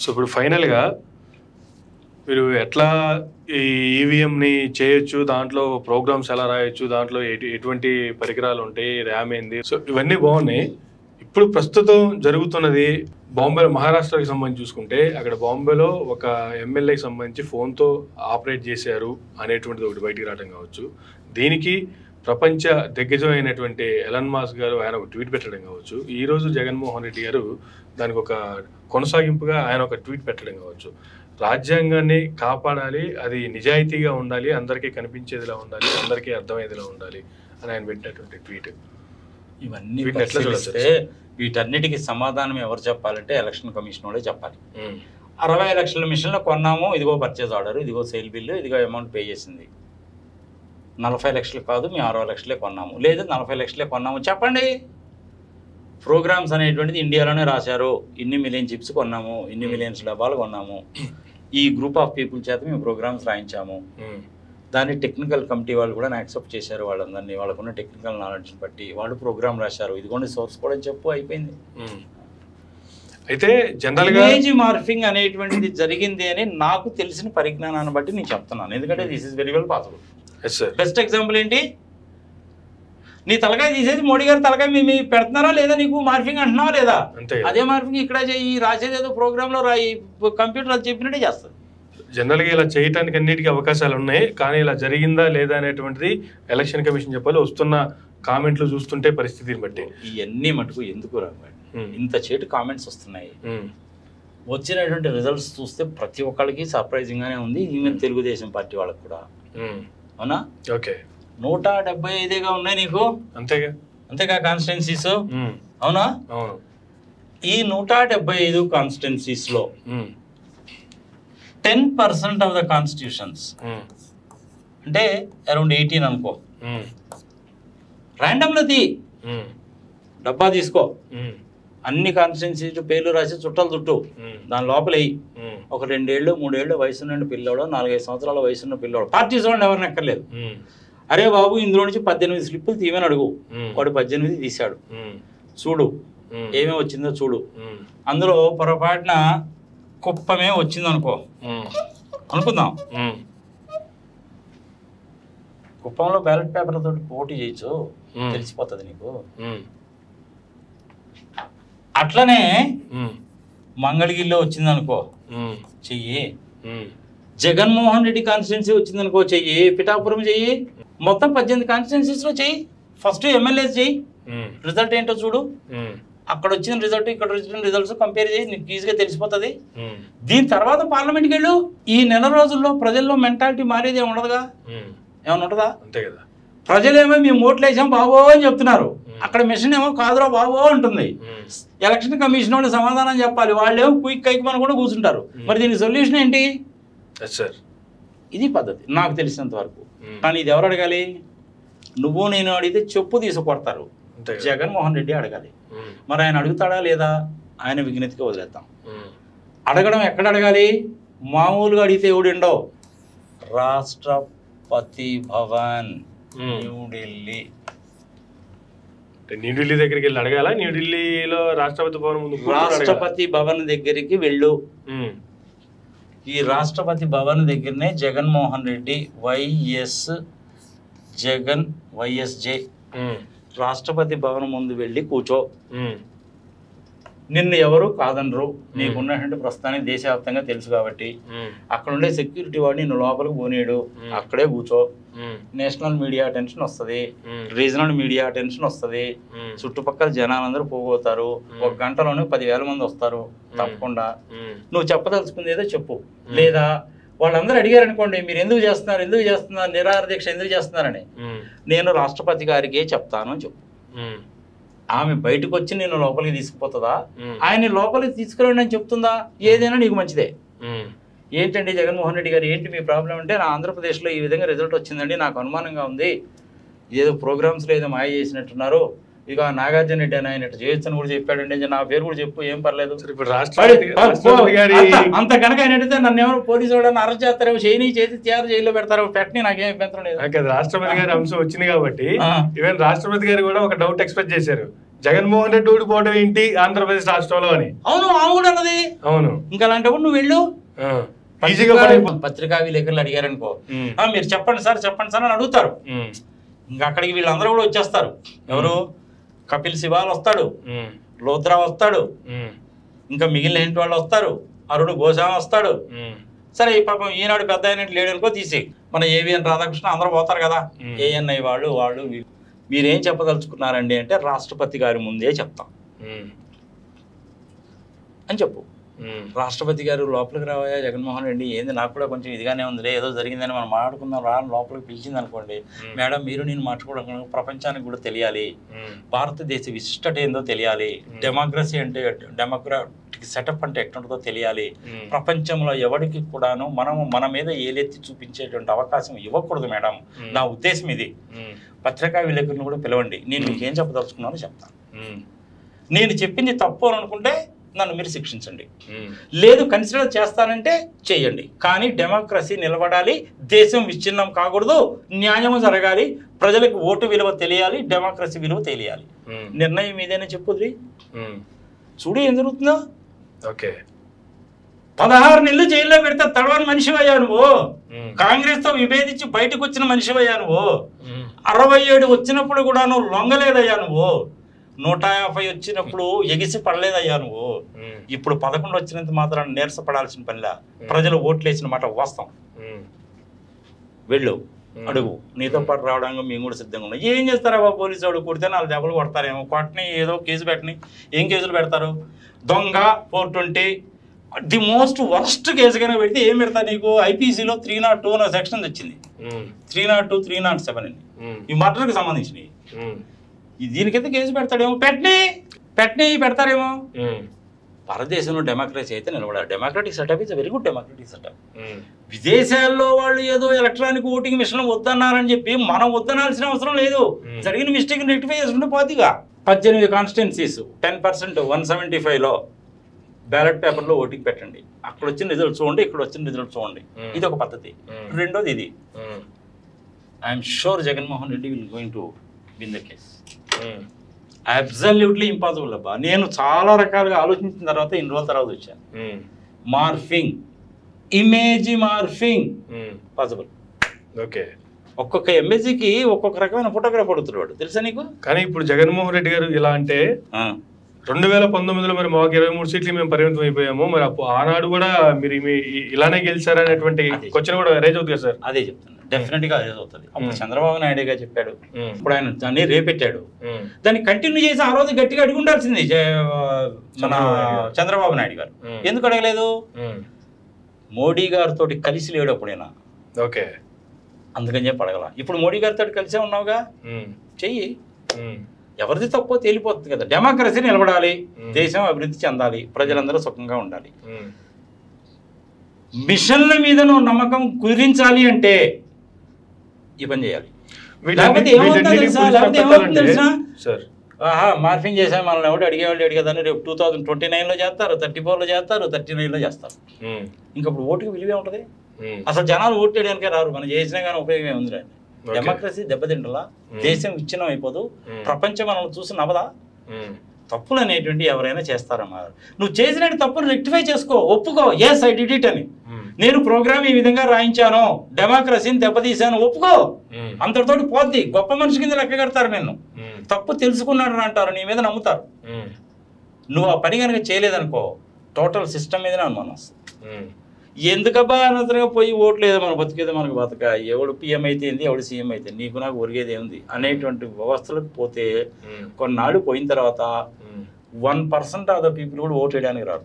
ఇప్పుడు ఫైనల్గా మీరు ఎట్లా ఈ ఈవీఎంని చేయొచ్చు, దాంట్లో ప్రోగ్రామ్స్ ఎలా రాయొచ్చు, దాంట్లో ఎటువంటి పరికరాలు ఉంటాయి, ర్యామ్ ఏంది, సో ఇవన్నీ బాగున్నాయి. ఇప్పుడు ప్రస్తుతం జరుగుతున్నది బాంబేలో, మహారాష్ట్రకి సంబంధించి చూసుకుంటే అక్కడ బాంబేలో ఒక ఎమ్మెల్యేకి సంబంధించి ఫోన్తో ఆపరేట్ చేశారు అనేటువంటిది ఒకటి బయటికి రావడం కావచ్చు. దీనికి ప్రపంచ దిగ్గజం అయినటువంటి ఎలన్ మాస్క్ గారు ఆయన ఒక ట్వీట్ పెట్టడం కావచ్చు. ఈరోజు జగన్మోహన్ రెడ్డి గారు దానికి ఒక కొనసాగింపుగా ఆయన ఒక ట్వీట్ పెట్టడం కావచ్చు. రాజ్యాంగాన్ని కాపాడాలి, అది నిజాయితీగా ఉండాలి, అందరికీ కనిపించేదిలా ఉండాలి, అందరికీ అర్థమయ్యేదిలా ఉండాలి అని ఆయన పెట్టినటువంటి ట్వీట్. ఇవన్నీ పరిశీలిస్తే వీటన్నిటికీ సమాధానం ఎవరు చెప్పాలంటే ఎలక్షన్ కమిషన్ వాళ్ళే చెప్పాలి. 60 లక్షల మిషన్లు కొన్నాము, ఇదిగో పర్చేజ్ ఆర్డర్, ఇదిగో సేల్ బిల్లు, ఇదిగో అమౌంట్ పే చేసింది. 40 లక్షలు కాదు, మేము 60 లక్షలే కొన్నాము, లేదు 40 లక్షలే కొన్నాము చెప్పండి. ప్రోగ్రామ్స్ అనేటువంటిది ఇండియాలోనే రాశారు, ఇన్ని మిలియన్ చిప్స్ కొన్నాము, ఇన్ని మిలియన్స్ డబ్బాలు కొన్నాము, ఈ గ్రూప్ ఆఫ్ పీపుల్ చేత మేము ప్రోగ్రామ్స్ రాయించాము, దాన్ని టెక్నికల్ కమిటీ వాళ్ళు కూడా యాక్సెప్ట్ చేశారు, వాళ్ళందరినీ వాళ్ళకున్న టెక్నికల్ నాలెడ్జ్ని బట్టి వాళ్ళు ప్రోగ్రామ్ రాశారు, ఇదిగోండి సోర్స్ కూడా చెప్పు, అయిపోయింది. అయితే జనరల్గా ఇమేజ్ మార్ఫింగ్ అనేటువంటిది జరిగింది అని నాకు తెలిసిన పరిజ్ఞానాన్ని బట్టి నేను చెప్తున్నాను, ఎందుకంటే this is very well possible. Best example ఏంటి, నీ తలకాయ తీసేసి మోడీ గారు తలకాయ మీ పెడుతున్నారా లేదా, నీకు మార్ఫింగ్ అంటున్నావా లేదా, అదే మార్ఫింగ్ ఇక్కడ ఈ రాసేది ఏదో ప్రోగ్రాంలో రాయి, కంప్యూటర్ అది చెప్పినట్టే చేస్తుంది. జనరల్గా ఇలా చేయడానికి అన్నిటికీ అవకాశాలు ఉన్నాయి, కానీ ఇలా జరిగిందా లేదా అనేటువంటిది ఎలక్షన్ కమిషన్ చెప్పాలి. వస్తున్న కామెంట్లు చూస్తుంటే పరిస్థితిని బట్టి ఇవన్నీ మటుకు ఎందుకు రావాలి, ఇంత చేటు కామెంట్స్ వస్తున్నాయి, వచ్చినటువంటి రిజల్ట్స్ చూస్తే ప్రతి ఒక్కరికి సర్ప్రైజింగ్గానే ఉంది, ఈవెన్ తెలుగుదేశం పార్టీ వాళ్ళకి కూడా. అవునా? ఓకే, 175గా ఉన్నాయి నీకు, అంతేగా కాన్స్టిట్యున్సీస్. అవునా? ఈ 175 కాన్స్టిట్యున్సీస్లో 10% ఆఫ్ ద కాన్స్టిట్యూషన్స్ అంటే అరౌండ్ 18 అనుకో, ర్యాండమ్లో డబ్బా తీసుకో, అన్ని కాన్స్టిట్యున్సీ పేర్లు రాసి చుట్టాలు చుట్టూ దాని లోపల ఒక 2 ఏళ్ళు 3 ఏళ్ళు వయసున్న పిల్లోడు, 4-5 సంవత్సరాల వయసున్న పిల్లోడు, పార్టీస్ వాళ్ళు ఎవరిని ఎక్కర్లేదు, అరే బాబు ఇందులో నుంచి 18 స్లిప్పులు తీయమని అడుగు, వాడు 18 తీశాడు, చూడు ఏమేమి వచ్చిందో చూడు, అందులో పొరపాటున కుప్పమే వచ్చింది అనుకుందాం, కుప్పంలో బ్యాలెట్ పేపర్ తోటి పోటీ చేయొచ్చు, తెలిసిపోతుంది నీకు. అట్లనే మంగళగిరిలో వచ్చింది అనుకో చెయ్యి, జగన్మోహన్ రెడ్డి కాన్స్టిట్యున్సీ వచ్చింది అనుకో చెయ్యి, పిఠాపురం చెయ్యి, మొత్తం 18 కాన్స్టిట్యున్సీస్లో చెయ్యి, ఫస్ట్ ఎమ్మెల్యేస్ చెయ్యి, రిజల్ట్ ఏంటో చూడు, అక్కడ వచ్చిన రిజల్ట్ ఇక్కడ వచ్చిన రిజల్ట్స్ కంపేర్ చేసి నీకు ఈజీగా తెలిసిపోతుంది. దీని తర్వాత పార్లమెంట్కి వెళ్ళు, ఈ నెల రోజుల్లో ప్రజల్లో మెంటాలిటీ మారేది ఏమి ఉండదుగా, ఏమన్నా ఉంటుందా? అంతే కదా, ప్రజలేమో మేము ఓట్లు వేసాం బాబో అని చెప్తున్నారు, అక్కడ మిషన్ ఏమో కాదురా బాబో అంటుంది. ఎలక్షన్ కమిషన్ వాళ్ళు సమాధానం చెప్పాలి, వాళ్ళేమో క్విక్ కైకమని కూడా కూర్చుంటారు. మరి దీనికి సొల్యూషన్ ఏంటి? ఇది పద్ధతి నాకు తెలిసినంత వరకు. కానీ ఇది ఎవరు అడగాలి? నువ్వు నేను అడిగితే చెప్పు తీసుకొడతారు, జగన్మోహన్ రెడ్డి అడగాలి. మరి ఆయన అడుగుతాడా లేదా, ఆయన విజ్ఞతకి వదిలేద్దాం. అడగడం ఎక్కడ అడగాలి? మామూలుగా అడిగితే ఎవడుండో, రాష్ట్రపతి భవన్ న్యూఢిల్లీ. న్యూఢిల్లీ దగ్గరికి వెళ్ళి అడగాల? న్యూఢిల్లీలో రాష్ట్రపతి భవన్ ముందు రాష్ట్రపతి భవన్ దగ్గరికి వెళ్ళు. ఈ రాష్ట్రపతి భవన్ దగ్గరనే జగన్మోహన్ రెడ్డి వైఎస్జే రాష్ట్రపతి భవన్ ముందు వెళ్ళి కూర్చో. నిన్ను ఎవరు కాదనరు, నీకున్నటువంటి ప్రస్తుతానికి దేశవ్యాప్తంగా తెలుసు కాబట్టి. అక్కడ ఉండే సెక్యూరిటీ వాడు నిన్ను లోపలికి పోనీయడు, అక్కడే కూర్చో. నేషనల్ మీడియా అటెన్షన్ వస్తుంది, రీజనల్ మీడియా అటెన్షన్ వస్తుంది, చుట్టుపక్కల జనాలందరూ పోగొతారు, 1 గంటలోనే 10,000 మంది వస్తారు తప్పకుండా. నువ్వు చెప్పదలుచుకుంది ఏదో చెప్పు. లేదా వాళ్ళందరూ అడిగారు అనుకోండి, మీరు ఎందుకు చేస్తున్నారు నిరాహార దీక్ష ఎందుకు చేస్తున్నారని, నేను రాష్ట్రపతి గారికే చెప్తాను అని చెప్పు. ఆమె బయటకు వచ్చి నేను లోపలికి తీసుకుపోతుందా, ఆయన లోపలికి తీసుకురండి అని చెప్తుందా, ఏదైనా నీకు మంచిదే. ఏంటండి జగన్మోహన్ రెడ్డి గారు ఏంటి మీ ప్రాబ్లం అంటే, నా ఆంధ్రప్రదేశ్లో ఈ విధంగా రిజల్ట్ వచ్చిందండి, నాకు అనుమానంగా ఉంది, ఏదో ప్రోగ్రామ్స్లో ఏదో మాయ చేసినట్టున్నారు, ఇక నాగార్జున రెడ్డి అని ఆయన చేయొచ్చని కూడా చెప్పాడండి, నా పేరు కూడా చెప్పు, ఏం పర్లేదు. అంత కనుక ఆయన అడిగితే నన్ను ఎవరు పోలీసు వాళ్ళని అరెస్ట్ చేస్తారేమో, చేసి తయారు జైల్లో పెడతారో, పెట్టని నాకేం అభ్యంతరం లేదు. రాష్ట్రపతి గారి అంశం వచ్చింది కాబట్టి ఈవెన్ రాష్ట్రపతి గారు కూడా ఒక డౌట్ ఎక్స్ప్రెస్ చేశారు, జగన్మోహన్ రెడ్డి ఓడిపోవడం ఏంటి ఆంధ్రప్రదేశ్ రాష్ట్రంలో అని. అవును ఆమె కూడా అన్నది. అవును, ఇంకా అలాంటప్పుడు నువ్వు వెళ్ళు. పత్రికా విలేకరులు అడిగారనుకో, మీరు చెప్పండి సార్ అని అడుగుతారు. ఇంకా అక్కడికి వీళ్ళందరూ కూడా వచ్చేస్తారు. ఎవరు? కపిల్ సిబాల్ వస్తాడు, లోత్రా వస్తాడు, ఇంకా మిగిలిన ఏంటి వాళ్ళు వస్తారు, అరుణ్ గోస్వామి వస్తాడు. సరే ఈ పాపం ఈనాడు పెద్ద అయినట్టు లేడనుకో తీసి మన ఏవిఎన్ రాధాకృష్ణ అందరూ పోతారు కదా. ఏఎన్ఐ వాళ్ళు మీరేం చెప్పదలుచుకున్నారండి అంటే రాష్ట్రపతి గారి ముందే చెప్తాం అని చెప్పు. రాష్ట్రపతి గారు లోపలికి రావా జగన్మోహన్ రెడ్డి, ఏంది నాకు కూడా కొంచెం ఇదిగానే ఉందిలే, ఏదో జరిగిందని మనం మాట్లాడుకుందాం రా, లోపలికి పిలిచింది అనుకోండి. మేడం మీరు నేను మాట్లాడుకోవడం ప్రపంచానికి కూడా తెలియాలి, భారతదేశ విశిష్టత ఏందో తెలియాలి, డెమోక్రసీ అంటే డెమోక్రాటిక్ సెటప్ అంటే ఎట్లుంటుందో తెలియాలి, ప్రపంచంలో ఎవరికి కూడాను మన మీద ఏలెత్తి చూపించేటువంటి అవకాశం ఇవ్వకూడదు మేడం, నా ఉద్దేశం ఇది. పత్రికా విలేకరులను కూడా పిలవండి, నేను మీకు ఏం చెప్పదలుచుకున్నానో చెప్తాను. నేను చెప్పింది తప్పు అని అనుకుంటే నన్ను మీరు శిక్షించండి, లేదు కన్సిడర్ చేస్తానంటే చేయండి. కానీ డెమోక్రసీ నిలబడాలి, దేశం విచ్ఛిన్నం కాకూడదు, న్యాయం జరగాలి, ప్రజలకు ఓటు విలువ తెలియాలి, డెమోక్రసీ విలువ తెలియాలి. నిర్ణయం మీదేనే చెప్పుద్రి. చూడు ఏం జరుగుతుందో. 16 నెలలు జైల్లో పెడితే తడవని మనిషివయ్యా నువ్వు, కాంగ్రెస్ తో విభేదించి బయటకు వచ్చిన మనిషివయ్యా నువ్వు, 67 వచ్చినప్పుడు కూడా నువ్వు లొంగలేదయ్యా నువ్వు, 150 వచ్చినప్పుడు ఎగిసి పడలేదయ్యా నువ్వు. ఇప్పుడు 11 వచ్చినంత మాత్రం నీరసపడాల్సిన పనిలా, ప్రజలు ఓట్లేసిన మాట వాస్తవం. వెళ్ళు అడుగు, నీతో పాటు రావడానికి మేము కూడా సిద్ధంగా ఉన్నాం. ఏం చేస్తారా బాబు, పోలీసు వాడు కొడితే 4 దెబ్బలు కొడతారేమో, కొట్టని ఏదో కేసు పెట్టని. ఏం కేసులు పెడతారు? దొంగ 420 ది మోస్ట్ వర్స్ట్ కేసు కనుక పెడితే ఏం పెడతా నీకు? ఐపీసీలో 302 అనే సెక్షన్ వచ్చింది, 302, 307 అని, ఈ మర్డర్కి సంబంధించినవి. దీనికైతే కేసు పెడతాడేమో, పెడతారేమో. భారతదేశంలో డెమోక్రసీ అయితే నిలబడాలి. Democratic setup is very good democratic setup. విదేశాల్లో వాళ్ళు ఏదో ఎలక్ట్రానిక్ ఓటింగ్ మిషన్ వద్దన్నారని చెప్పి మనం వద్దనాల్సిన అవసరం లేదు. జరిగిన మిస్టేక్ రెక్టిఫై చేసుకుంటే పోతిగా. 18 కాన్స్టిట్యున్సీస్ 10% 175లో బ్యాలెట్ పేపర్లో ఓటింగ్ పెట్టండి, అక్కడ వచ్చిన రిజల్ట్ చూడండి, ఇక్కడ వచ్చిన రిజల్ట్ చూడండి. ఇది ఒక పద్ధతి. రెండోది ఇది, I'm sure Jaganmohan Reddy will going to win the case. Absolutely impossible అబ్బా. నేను చాలా రకాలుగా ఆలోచించిన తర్వాత ఇన్ని రోజుల తర్వాత వచ్చాను. Morphing, image morphing possible. ఒక్కొక్క ఎంబసీకి ఒక్కొక్క రకమైన ఫోటోగ్రాఫ్ అడుగుతున్నాడు, తెలుసా నీకు? కానీ ఇప్పుడు జగన్మోహన్ రెడ్డి గారు ఇలా అంటే 2019లో మరి మాకు 23 సీట్లు మేము పరిమితం అయిపోయాము, మరి ఆనాడు కూడా మీరు ఇలానే గెలిచారనేటువంటి క్వశ్చన్ కూడా రేజ్ అవుతుంది కదా సార్? అదే చెప్తాను, డెఫినెట్ గా రేజ్ అవుతుంది. అప్పుడు చంద్రబాబు నాయుడు గారు చెప్పాడు, ఇప్పుడు ఆయన దాన్ని రేపెట్టాడు, దాన్ని కంటిన్యూ చేసి ఆ రోజు గట్టిగా అడిగి ఉండాల్సింది మన చంద్రబాబు నాయుడు గారు. ఎందుకు అడగలేదు? మోడీ గారితో కలిసి లేడు అప్పుడైనా, అందుకని చెప్పి అడగల. ఇప్పుడు మోడీ గారితో కలిసే ఉన్నావుగా, చెయ్యి. ఎవరిది తప్పో తేలిపోతుంది కదా. డెమోక్రసీ నిలబడాలి, దేశం అభివృద్ధి చెందాలి, ప్రజలందరూ సుఖంగా ఉండాలి. మిషన్ల మీద నువ్వు నమ్మకం కుదిరించాలి అంటే ఈ పని చేయాలి. లేకపోతే ఏమవుతుందో తెలుసా? మార్ఫింగ్ చేసా మనల్ని ఎవరు అడిగేవాళ్ళు అడిగేదాన్ని రేపు 2029లో చేస్తారు, 34లో చేస్తారు, 39లో చేస్తారు. ఇంకప్పుడు ఓటుకి విలువే ఉంటుంది. అసలు జనాలు ఓటు వేయడానికే రారు, మనం చేసినా కానీ ఉపయోగమే ఉంది. డెమోక్రసీ దెబ్బతింటలా, దేశం విచ్ఛిన్నం అయిపోదు, ప్రపంచం మనల్ని చూసి నవ్వదా? తప్పులు అనేటువంటి ఎవరైనా చేస్తారన్నారు. నువ్వు చేసిన తప్పును రెక్టిఫై చేసుకో, ఒప్పుకో. ఎస్ ఐ డిడ్ ఇట్ అని, నేను ప్రోగ్రామ్ ఈ విధంగా రాయించాను, డెమోక్రసీని దెబ్బతీశాను, ఒప్పుకో. అంతటితోటి పోద్ది. గొప్ప మనిషి కింద లెక్క కడతారు నిన్ను. తప్పు తెలుసుకున్నాడు అంటారు, నీ మీద నమ్ముతారు. నువ్వు ఆ పని కనుక చేయలేదనుకో, టోటల్ సిస్టమ్ మీదనే అనుమానం వస్తుంది. ఎందుకబ్బా అనవసరంగా పోయి ఓట్లు ఏదో మన బతికేదో మనకు బతక, ఎవడు పిఎం అయితే ఏంది, ఎవడు సీఎం అయితే నీకు నాకు ఒరిగేది ఏముంది అనేటువంటి వ్యవస్థలకు పోతే కొన్నాళ్ళు పోయిన తర్వాత 1% ఆఫ్ ద పీపుల్ కూడా ఓటు వేయడానికి రాదు.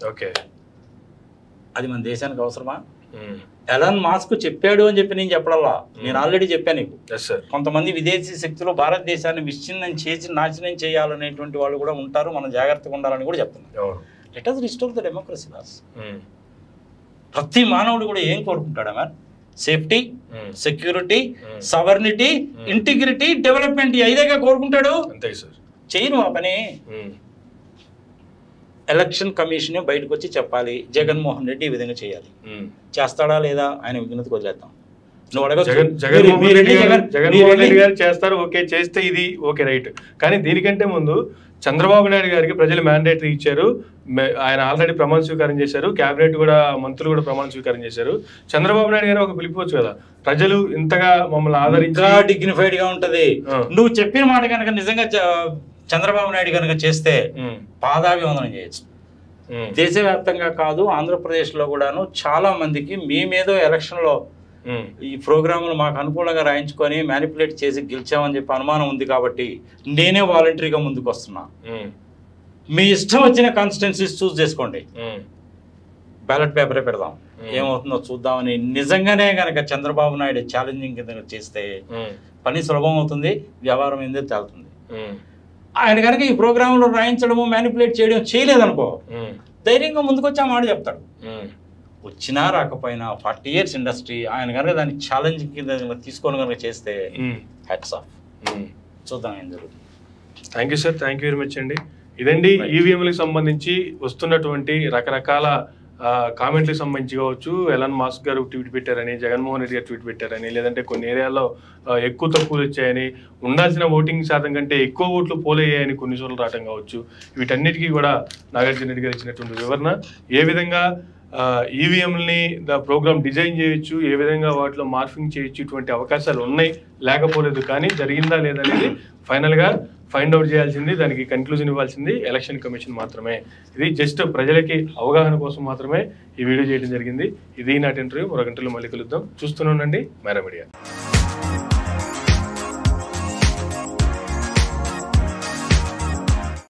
అది మన దేశానికి అవసరమా? ఎలాన్ మాస్క్ చెప్పాడు అని చెప్పి నేను చెప్పడల్లా, నేను ఆల్రెడీ చెప్పాను నీకు. కొంతమంది విదేశీ శక్తులు భారతదేశాన్ని విచ్ఛిన్నం చేసి నాశనం చేయాలనేటువంటి వాళ్ళు కూడా ఉంటారు, మనం జాగ్రత్తగా ఉండాలని కూడా చెప్తున్నాం. Let us restore the democracy laws. ప్రతి మానవుడు కూడా ఏం కోరుకుంటాడా man? Safety, security, sovereignty, integrity, development, ఈ 5గా కోరుకుంటాడు. చేయను ఆ పని. ఎలక్షన్ కమిషన్ బయటకు వచ్చి చెప్పాలి, జగన్మోహన్ రెడ్డి ఈ విధంగా చేయాలి. చేస్తాడా లేదా ఆయన విజ్ఞతకు వదిలేద్దాం. నువ్వు అడగచ్చు. జగన్మోహన్ రెడ్డి గారు చేస్తారు, ఓకే, చేస్తే ఇది ఓకే రైట్. కానీ దీనికంటే ముందు చంద్రబాబు నాయుడు గారికి ప్రజలు మ్యాండేటరీ ఇచ్చారు, ఆయన ఆల్రెడీ ప్రమాణ స్వీకారం చేశారు, కేబినెట్ కూడా మంత్రులు కూడా ప్రమాణ స్వీకారం చేశారు. చంద్రబాబు నాయుడు గారు ఒక పిలిపోవచ్చు కదా, ప్రజలు ఇంతగా మమ్మల్ని ఆదరించా డిగ్నిఫైడ్ గా ఉంటది. నువ్వు చెప్పిన మాట కనుక నిజంగా చంద్రబాబు నాయుడు కనుక చేస్తే పాదాభివందనం చేయొచ్చు. దేశవ్యాప్తంగా కాదు, ఆంధ్రప్రదేశ్ లో కూడాను చాలా మందికి మేమేదో ఎలక్షన్ లో ఈ ప్రోగ్రాములు మాకు అనుకూలంగా రాయించుకొని మ్యానిపులేట్ చేసి గెలిచామని చెప్పి అనుమానం ఉంది కాబట్టి నేనే వాలంటరీగా ముందుకు వస్తున్నా. మీ ఇష్టం వచ్చిన కాన్స్టిట్యున్సీస్ చూస్ చేసుకోండి, బ్యాలెట్ పేపరే పెడదాం, ఏమవుతుందో చూద్దామని నిజంగానే కనుక చంద్రబాబు నాయుడు ఛాలెంజింగ్ కింద చేస్తే పని సులభం అవుతుంది, వ్యవహారం ఏందో తేలుతుంది. ఆయన కనుక ఈ ప్రోగ్రాంలో రాయించడము మ్యానిపులేట్ చేయడం చేయలేదనుకో, ధైర్యంగా ముందుకొచ్చి ఆ మాట చెప్తాడు. వచ్చినా రాకపోయినా 40 years ఇండస్ట్రీ, ఆయన కనుక దాన్ని ఛాలెంజింగ్ కింద తీసుకొని కనుక చేస్తే హ్యాట్స్ ఆఫ్. చూద్దాం ఏం జరుగుతుంది. Thank you sir, thank you very much అండి. ఇదండి ఈవీఎంలకు సంబంధించి వస్తున్నటువంటి రకరకాల కామెంట్లకు సంబంధించి కావచ్చు, ఎలాన్ మాస్క్ గారు ట్వీట్ పెట్టారని, జగన్మోహన్ రెడ్డి గారు ట్వీట్ పెట్టారని, లేదంటే కొన్ని ఏరియాల్లో ఎక్కువ తక్కువలు వచ్చాయని, ఉండాల్సిన ఓటింగ్ శాతం కంటే ఎక్కువ ఓట్లు పోలయ్యాయని కొన్ని చోట్ల రావటం కావచ్చు, వీటన్నిటికీ కూడా నాగార్జున రెడ్డి గారు ఇచ్చినటువంటి వివరణ, ఏ విధంగా ఈవీఎంని ప్రోగ్రామ్ డిజైన్ చేయొచ్చు, ఏ విధంగా వాటిలో మార్ఫింగ్ చేయొచ్చు, ఇటువంటి అవకాశాలు ఉన్నాయి లేకపోలేదు, కానీ జరిగిందా లేదనేది ఫైనల్గా ఫైండ్ అవుట్ చేయాల్సింది, దానికి కన్క్లూజన్ ఇవ్వాల్సింది ఎలక్షన్ కమిషన్ మాత్రమే. ఇది జస్ట్ ప్రజలకి అవగాహన కోసం మాత్రమే ఈ వీడియో చేయడం జరిగింది. ఇది నాటి ఇంటర్వ్యూ. మరో గంటలో మళ్ళీ కలుద్దాం. చూస్తూనే ఉండండి మైరా మీడియా.